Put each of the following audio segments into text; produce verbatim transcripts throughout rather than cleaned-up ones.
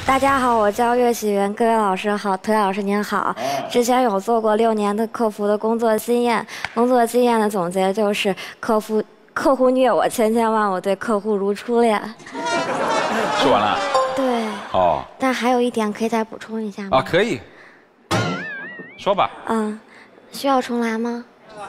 大家好，我叫岳喜元，各位老师好，涂老师您好。之前有做过六年的客服的工作经验，工作经验的总结就是客服客户虐我千千万，我对客户如初恋。 说完了。 对。 哦。 但还有一点可以再补充一下吗？ 啊，可以。说吧。 嗯，需要重来吗？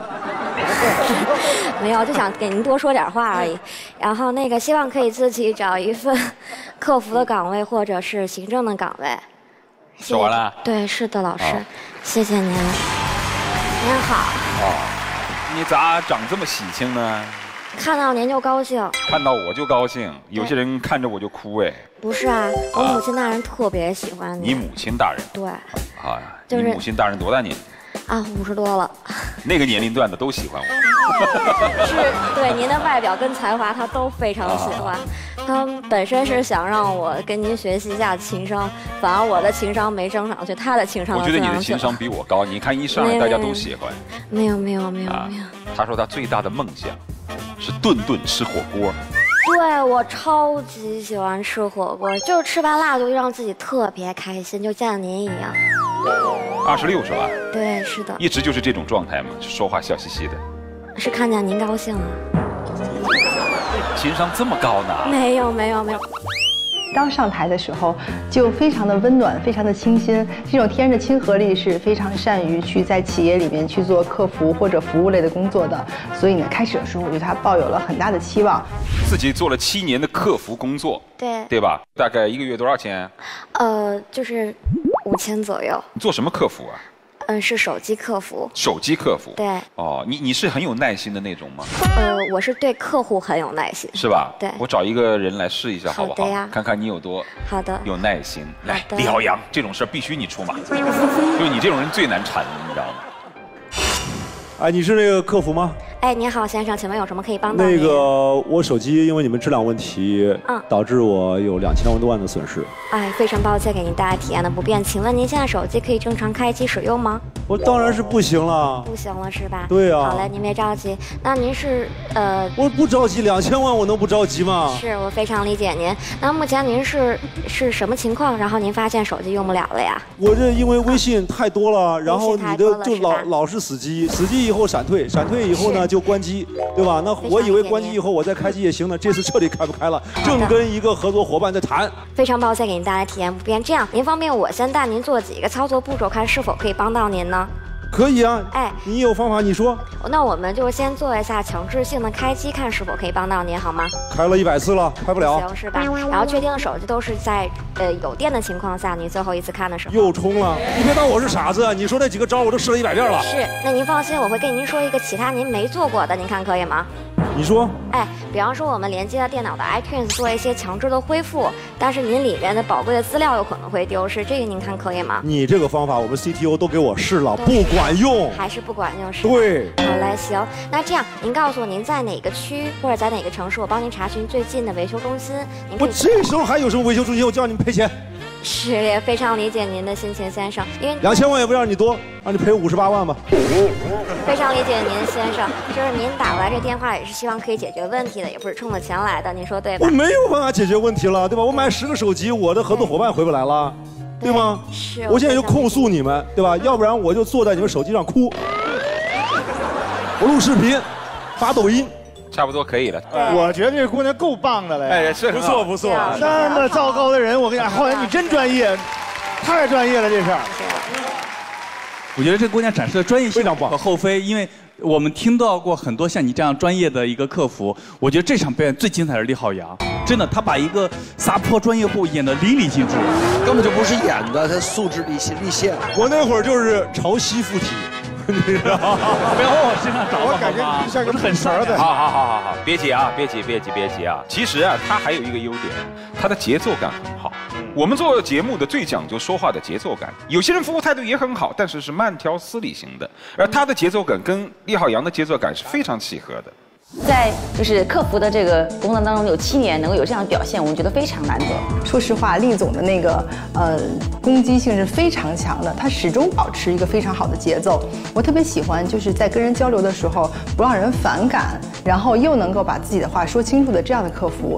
没有，就想给您多说点话而已。然后那个，希望可以自己找一份客服的岗位或者是行政的岗位。 说完了。 对，是的，老师，哦、谢谢您。您好。哦， 你咋长这么喜庆呢？ 看到您就高兴。 看到我就高兴，有些人看着我就哭哎。 不是啊，我母亲大人特别喜欢你。 你母亲大人？ 对。 啊，就是你母亲大人多大年纪？ 啊，五十多了。 那个年龄段的都喜欢我。 是，对您的外表跟才华，他都非常喜欢。他本身是想让我跟您学习一下情商，反而我的情商没升上去，他的情商我觉得你的情商比我高。你看一上来大家都喜欢。 没有没有没有没有。 他说他最大的梦想是顿顿吃火锅。 对，我超级喜欢吃火锅，就是吃完辣就会让自己特别开心，就像您一样。 二十六是吧？ 对，是的。 一直就是这种状态嘛，说话笑嘻嘻的。 是看见您高兴了。 情商这么高呢？ 没有没有没有。 刚上台的时候就非常的温暖，非常的清新，这种天然的亲和力是非常善于去在企业里面去做客服或者服务类的工作的。所以呢，开始的时候我对他抱有了很大的期望。 自己做了七年的客服工作， 对对吧？大概一个月多少钱？ 呃，就是五千左右。 你做什么客服啊？ 嗯，是手机客服。 手机客服。 对。 哦，你你是很有耐心的那种吗？ 呃，我是对客户很有耐心。 是吧？ 对。 我找一个人来试一下，好不好？ 好的呀。 看看你有多好的有耐心。来，李浩洋，这种事必须你出马，因为你这种人最难缠，你知道吗？ 哎，你是那个客服吗？ 哎，你好，先生，请问有什么可以帮到您？ 那个，我手机因为你们质量问题，嗯，导致我有两千多万的损失。 哎，非常抱歉给您带来体验的不便，请问您现在手机可以正常开机使用吗？ 我当然是不行了。 不行了是吧？ 对啊。 好嘞，您别着急。那您是呃？ 我不着急，两千万我能不着急吗？ 是我非常理解您。那目前您是是什么情况？然后您发现手机用不了了呀？ 我这因为微信太多了，然后你的就老老是死机，死机以后闪退，闪退以后呢就关机。对吧？那我以为关机以后我再开机也行呢，这次彻底开不开了，正跟一个合作伙伴在谈。 非常抱歉给您带来体验不便，这样您方便我先带您做几个操作步骤，看是否可以帮到您呢？ 可以啊， 哎， 你有方法你说。 那我们就先做一下强制性的开机，看是否可以帮到您，好吗？ 开了一百次了，开不了。 行是吧？然后确定手机都是在呃有电的情况下，您最后一次看的时候。 又充了，你别当我是傻子，你说那几个招我都试了一百遍了。 是，那您放心，我会跟您说一个其他您没做过的，您看可以吗？ 你说， 哎，比方说我们连接了电脑的 iTunes 做一些强制的恢复，但是您里面的宝贵的资料有可能会丢失，这个您看可以吗？ 你这个方法我们 C T O 都给我试了，不管用， 还是不管用是吧？ 对。 好嘞，行，那这样您告诉我您在哪个区或者在哪个城市，我帮您查询最近的维修中心。 我这时候还有什么维修中心？我叫你们赔钱。 是，也非常理解您的心情，先生。因为两千万也不让你多，让你赔五十八万吧。 非常理解您，先生。就是您打过来这电话也是希望可以解决问题的，也不是冲着钱来的，您说对吧？ 我没有办法解决问题了，对吧？我买十个手机，我的合作伙伴回不来了，对吗？ 是。 我现在就控诉你们，对吧？要不然我就坐在你们手机上哭，我录视频，发抖音。 差不多可以了。 我觉得这姑娘够棒的了。 哎，是不错不错。 那么糟糕的人，我跟你讲，浩然你真专业，太专业了这事儿。 我觉得这姑娘展示的专业性非常棒和厚非，因为我们听到过很多像你这样专业的一个客服，我觉得这场表演最精彩的是李浩洋，真的，他把一个撒泼专业户演得淋漓尽致， 根本就不是演的，他素质立立现。 我那会儿就是潮汐附体。你知道吗？ 不要往我身上找， 我感觉你像个很神的。 好好好好好，别急啊，别急，别急，别急啊！其实啊，他还有一个优点，他的节奏感很好。我们做节目的最讲究说话的节奏感，有些人服务态度也很好，但是是慢条斯理型的，而他的节奏感跟厉浩洋的节奏感是非常契合的。 在就是客服的这个工作当中有七年能够有这样的表现，我们觉得非常难得。 说实话，厉总的那个呃攻击性是非常强的，他始终保持一个非常好的节奏。我特别喜欢就是在跟人交流的时候不让人反感，然后又能够把自己的话说清楚的这样的客服。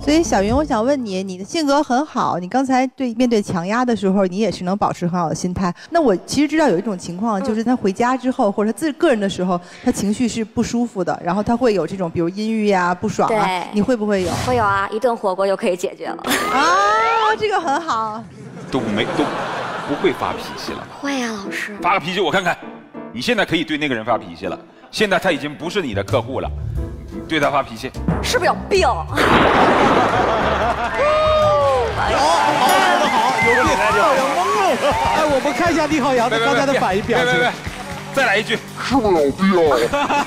所以小云，我想问你，你的性格很好，你刚才对面对强压的时候，你也是能保持很好的心态。那我其实知道有一种情况，就是他回家之后，或者他自己个人的时候，他情绪是不舒服的，然后他会有这种比如阴郁呀、不爽啊，你会不会有？ 会有啊，一顿火锅就可以解决了。 啊，这个很好。 都没都不会发脾气了。 会呀、啊，老师。 发个脾气我看看，你现在可以对那个人发脾气了。现在他已经不是你的客户了，你对他发脾气， 是不是有病？ 好，好，说得好，有病，好像懵了。 哎，我们看一下李浩洋的刚才的反应表情。 再来一句， 是不是有病？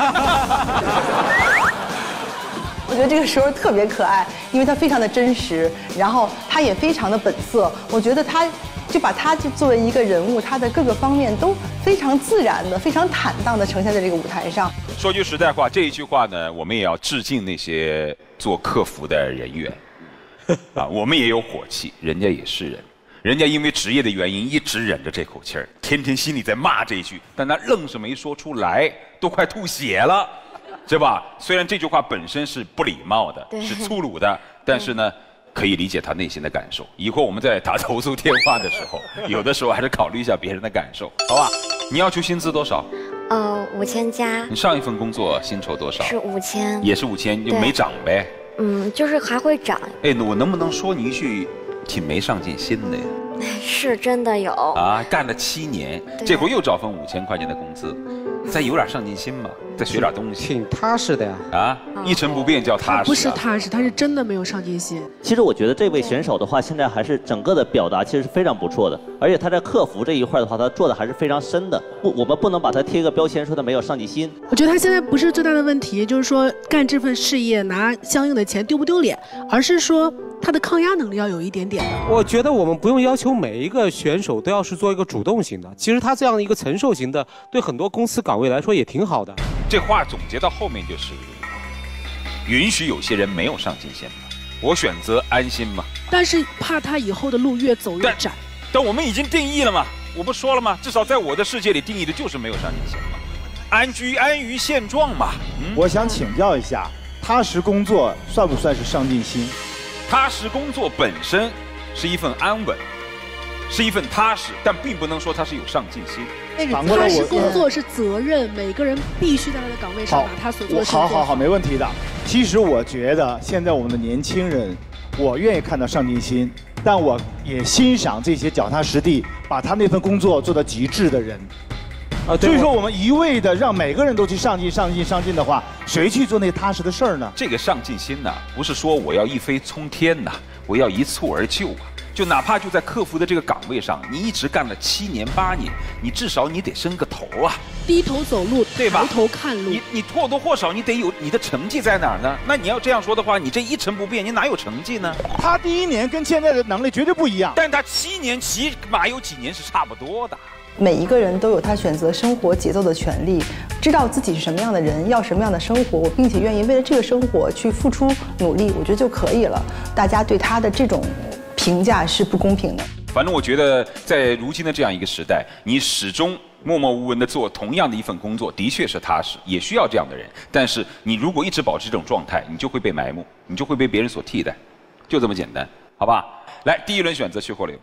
我觉得这个时候特别可爱，因为他非常的真实，然后他也非常的本色。我觉得他就把他就作为一个人物，他的各个方面都非常自然的、非常坦荡的呈现在这个舞台上。 说句实在话，这一句话呢，我们也要致敬那些做客服的人员啊，我们也有火气，人家也是人。人家因为职业的原因一直忍着这口气儿，天天心里在骂这一句，但他愣是没说出来，都快吐血了，是吧？虽然这句话本身是不礼貌的，是粗鲁的，但是呢，可以理解他内心的感受。以后我们在打投诉电话的时候，有的时候还是考虑一下别人的感受，好吧？你要求薪资多少？ 呃，五千加。 你上一份工作薪酬多少？ 是五千。 也是五千，就没涨呗。 嗯，就是还会涨。 哎，我能不能说你一句？挺没上进心的呀， 是真的有啊！干了七年，这会儿又找份五千块钱的工资，再有点上进心吧，再学点东西， 挺踏实的呀。 啊，一成不变叫踏实、啊。 不是踏实，他是真的没有上进心。 其实我觉得这位选手的话，现在还是整个的表达其实是非常不错的，而且他在客服这一块的话，他做的还是非常深的。不，我们不能把他贴一个标签，说他没有上进心。 我觉得他现在不是最大的问题，就是说干这份事业拿相应的钱丢不丢脸，而是说他的抗压能力要有一点点的。 我觉得我们不用要求每一个选手都要是做一个主动型的，其实他这样的一个承受型的，对很多公司岗位来说也挺好的。 这话总结到后面就是，允许有些人没有上进心嘛，我选择安心嘛。 但是怕他以后的路越走越窄。 但我们已经定义了嘛，我不说了吗？至少在我的世界里定义的就是没有上进心嘛，安居安于现状嘛。 嗯、我想请教一下，踏实工作算不算是上进心？ 踏实工作本身是一份安稳，是一份踏实，但并不能说它是有上进心。 踏实工作是责任，每个人必须在他的岗位上把他所做的事情做好。 好好好，没问题的。其实我觉得现在我们的年轻人，我愿意看到上进心，但我也欣赏这些脚踏实地，把他那份工作做到极致的人。啊，所以说我们一味的让每个人都去上进、上进、上进的话，谁去做那踏实的事儿呢？ 这个上进心呢，不是说我要一飞冲天呐，我要一蹴而就啊。就哪怕就在客服的这个岗位上，你一直干了七年八年，你至少你得伸个头啊， 低头走路， 对吧？ 抬头看路， 你你或多或少你得有你的成绩在哪儿呢？那你要这样说的话，你这一成不变，你哪有成绩呢？ 他第一年跟现在的能力绝对不一样， 但他七年起码有几年是差不多的。 每一个人都有他选择生活节奏的权利，知道自己是什么样的人，要什么样的生活，并且愿意为了这个生活去付出努力，我觉得就可以了。大家对他的这种评价是不公平的。 反正我觉得，在如今的这样一个时代，你始终默默无闻地做同样的一份工作，的确是踏实，也需要这样的人。但是你如果一直保持这种状态，你就会被埋没，你就会被别人所替代，就这么简单，好吧？来，第一轮选择去或留。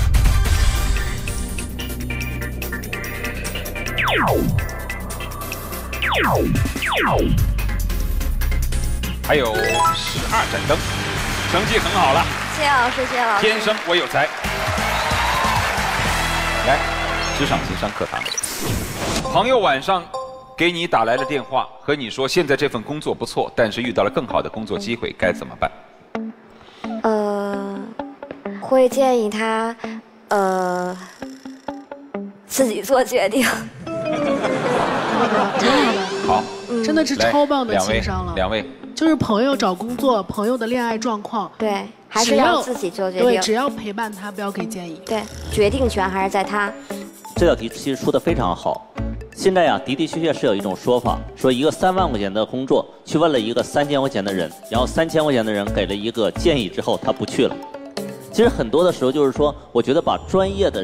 还有十二盏灯，成绩很好了。 谢谢老师，谢谢老师。 天生我有才。来，职场情商课堂。朋友晚上给你打来了电话，和你说现在这份工作不错，但是遇到了更好的工作机会，该怎么办？ 呃，会建议他，呃，自己做决定。 挺好的， 好， 真的是超棒的情商了。 两位， 就是朋友找工作，朋友的恋爱状况， 对，还是要自己做决定。 对，只要陪伴他，不要给建议。 对，决定权还是在他。 这道题其实出的非常好。现在呀，的的确确是有一种说法，说一个三万块钱的工作，去问了一个三千块钱的人，然后三千块钱的人给了一个建议之后，他不去了。其实很多的时候就是说，我觉得把专业的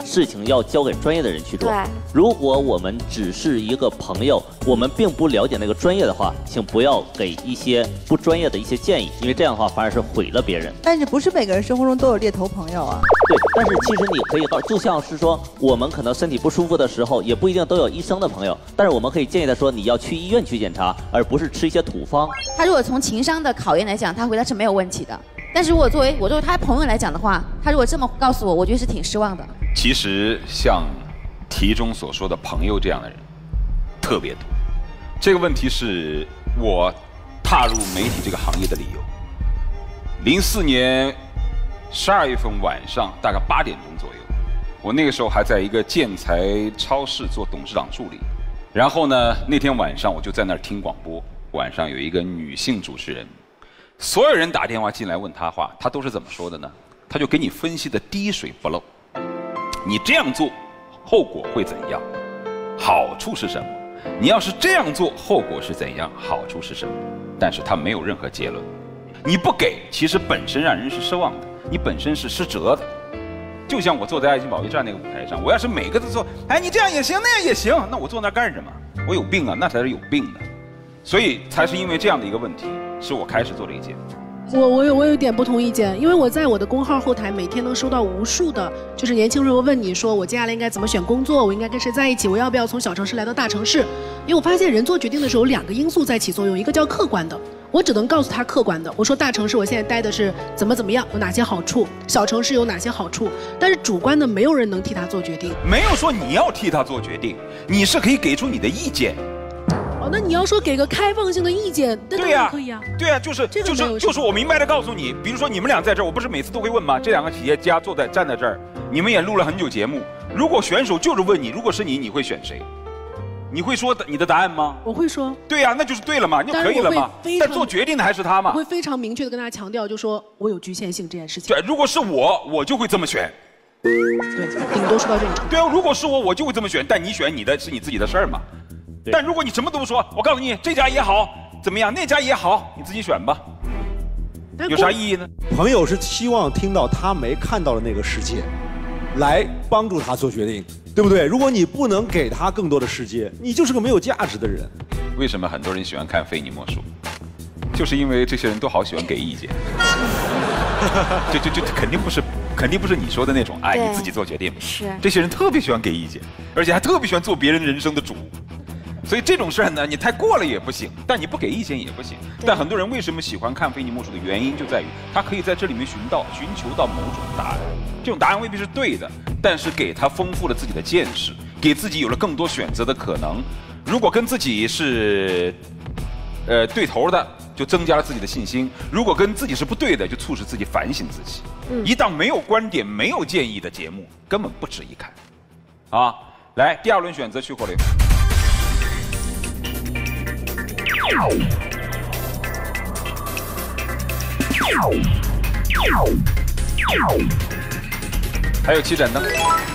事情要交给专业的人去做。 对， 如果我们只是一个朋友，我们并不了解那个专业的话，请不要给一些不专业的一些建议，因为这样的话反而是毁了别人。 但是不是每个人生活中都有猎头朋友啊？ 对，但是其实你可以告，就像是说我们可能身体不舒服的时候，也不一定都有医生的朋友，但是我们可以建议他说你要去医院去检查，而不是吃一些土方。 他如果从情商的考验来讲，他回答是没有问题的。但是如果作为我作为他朋友来讲的话，他如果这么告诉我，我觉得是挺失望的。 其实像题中所说的朋友这样的人特别多。这个问题是我踏入媒体这个行业的理由。零四年十二月份晚上大概八点钟左右，我那个时候还在一个建材超市做董事长助理。然后呢，那天晚上我就在那儿听广播，晚上有一个女性主持人。所有人打电话进来问他话，他都是怎么说的呢？他就给你分析的滴水不漏。你这样做，后果会怎样？好处是什么？你要是这样做，后果是怎样？好处是什么？但是他没有任何结论。你不给，其实本身让人是失望的，你本身是失责的。就像我坐在爱心保卫战那个舞台上，我要是每个都说，哎，你这样也行，那样也行，那我坐那干什么？我有病啊，那才是有病的。所以才是因为这样的一个问题，是我开始做这个节目。 我我有我有一点不同意见，因为我在我的公号后台每天能收到无数的，就是年轻人会问你说我接下来应该怎么选工作，我应该跟谁在一起，我要不要从小城市来到大城市？因为我发现人做决定的时候有两个因素在起作用，一个叫客观的，我只能告诉他客观的，我说大城市我现在待的是怎么怎么样，有哪些好处，小城市有哪些好处，但是主观的没有人能替他做决定。 没有说你要替他做决定，你是可以给出你的意见。 哦，那你要说给个开放性的意见，那当然可以啊。 对呀，就是就是就是我明白的告诉你，比如说你们俩在这儿，我不是每次都会问吗？这两个企业家坐在站在这儿，你们也录了很久节目。如果选手就是问你，如果是你，你会选谁？你会说你的答案吗？ 我会说。 对呀，那就是对了嘛，就可以了嘛。但做决定的还是他嘛。 我会非常明确的跟大家强调，就说我有局限性这件事情。 对，如果是我，我就会这么选。 对，顶多说到这里。 对啊，如果是我，我就会这么选。但你选你的是你自己的事儿嘛。但如果你什么都不说，我告诉你这家也好，怎么样，那家也好，你自己选吧，有啥意义呢？ 朋友是期望听到他没看到的那个世界，来帮助他做决定，对不对？如果你不能给他更多的世界，你就是个没有价值的人。 为什么很多人喜欢看《非你莫属》？就是因为这些人都好喜欢给意见。就就就肯定不是，肯定不是你说的那种，哎，你自己做决定。 是。 这些人特别喜欢给意见，而且还特别喜欢做别人人生的主。所以这种事儿呢，你太过了也不行，但你不给意见也不行。但很多人为什么喜欢看《非你莫属》的原因就在于，他可以在这里面寻到、寻求到某种答案。这种答案未必是对的，但是给他丰富了自己的见识，给自己有了更多选择的可能。如果跟自己是，呃，对头的，就增加了自己的信心；如果跟自己是不对的，就促使自己反省自己。嗯、一档没有观点、没有建议的节目，根本不值一看。啊，来，第二轮选择去火流。还有七盏灯。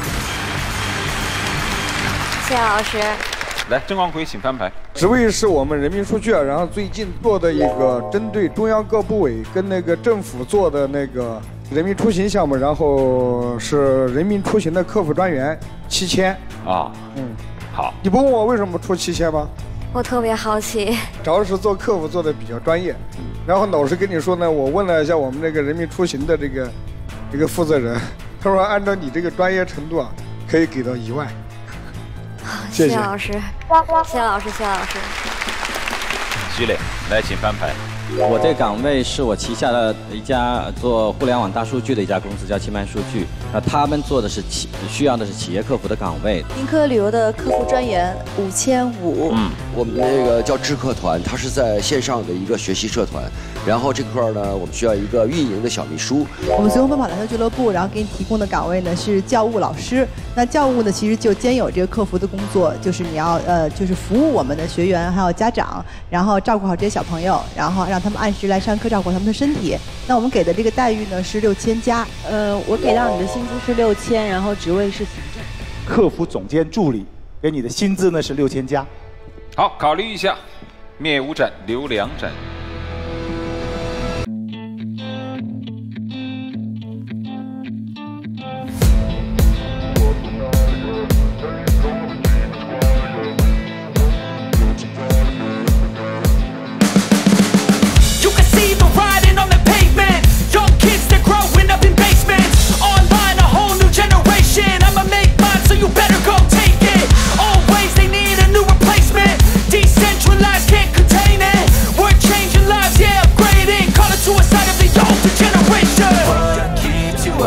谢谢老师。 来，郑光奎，请翻牌。 职位是我们人民书记，然后最近做的一个针对中央各部委跟那个政府做的那个人民出行项目，然后是人民出行的客服专员七千啊， 嗯， 好。 你不问我为什么出七千吗？ 我特别好奇。 主要是做客服做的比较专业，然后老实跟你说呢，我问了一下我们那个人民出行的这个这个负责人，他说按照你这个专业程度啊，可以给到一万。 谢谢老师，谢谢老师，谢谢老师。 徐磊，来，请翻牌。 我这岗位是我旗下的一家做互联网大数据的一家公司，叫清迈数据。那他们做的是企需要的是企业客服的岗位。 盈科旅游的客服专员五千五。 嗯，我们那个叫知客团，它是在线上的一个学习社团。然后这块呢，我们需要一个运营的小秘书。 我们随风奔跑篮球俱乐部，然后给你提供的岗位呢是教务老师。那教务呢，其实就兼有这个客服的工作，就是你要呃，就是服务我们的学员还有家长，然后照顾好这些小朋友，然后让他们按时来上课，照顾他们的身体。那我们给的这个待遇呢是六千加。 呃，我给到你的薪资是六千，然后职位是行政。 客服总监助理，给你的薪资呢是六千加。 好，考虑一下，灭五盏，留两盏。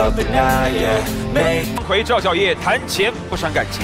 回赵小叶谈钱不伤感情。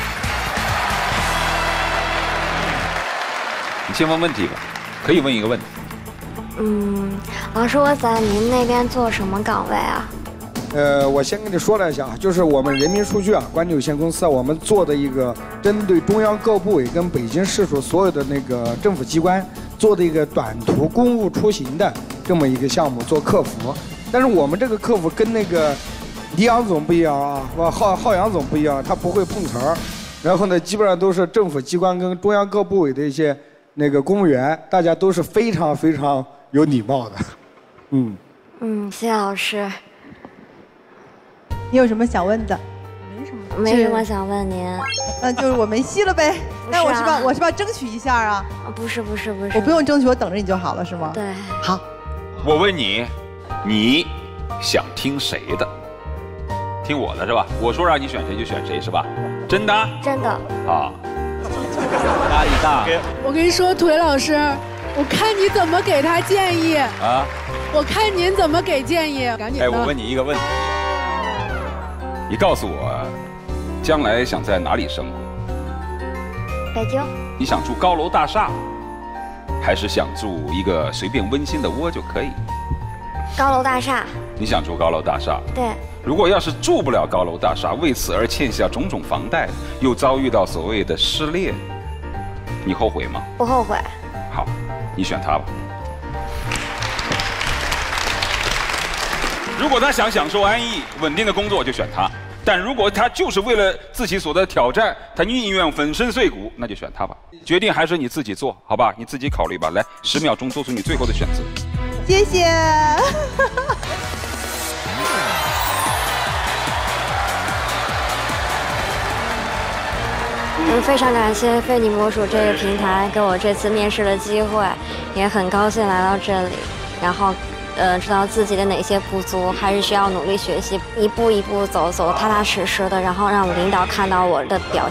你先问问题吧，可以问一个问题。 嗯，老师，我在您那边做什么岗位啊？ 呃，我先跟你说了一下，就是我们人民数据啊管理有限公司，我们做的一个针对中央各部委跟北京市属所有的那个政府机关做的一个短途公务出行的这么一个项目，做客服。但是我们这个客服跟那个李阳总不一样啊，浩浩洋总不一样，他不会碰瓷儿。然后呢，基本上都是政府机关跟中央各部委的一些那个公务员，大家都是非常非常有礼貌的。嗯嗯，谢谢老师。 你有什么想问的？ 没什么，没什么想问您。 那就是我没戏了呗。那我是吧，我是吧，争取一下啊。 不是不是不是。 我不用争取，我等着你就好了，是吗？ 对。 好。 我问你，你想听谁的？听我的是吧？我说让你选谁就选谁是吧？真的？ 真的。 啊。 压力大。 我跟你说，腿老师，我看你怎么给他建议啊？我看您怎么给建议，赶紧。 哎，我问你一个问题，你告诉我，将来想在哪里生活？ 北京。 你想住高楼大厦，还是想住一个随便温馨的窝就可以？ 高楼大厦。 你想住高楼大厦？ 对。 如果要是住不了高楼大厦，为此而欠下种种房贷，又遭遇到所谓的失恋，你后悔吗？ 不后悔。 好，你选他吧。如果他想享受安逸、稳定的工作，就选他；但如果他就是为了自己所的挑战，他宁愿粉身碎骨，那就选他吧。决定还是你自己做，好吧？你自己考虑吧。来，十秒钟做出你最后的选择。 谢谢。 嗯，非常感谢非你莫属这个平台给我这次面试的机会，也很高兴来到这里，然后，呃，知道自己的哪些不足，还是需要努力学习，一步一步走，走踏踏实实的，然后让领导看到我的表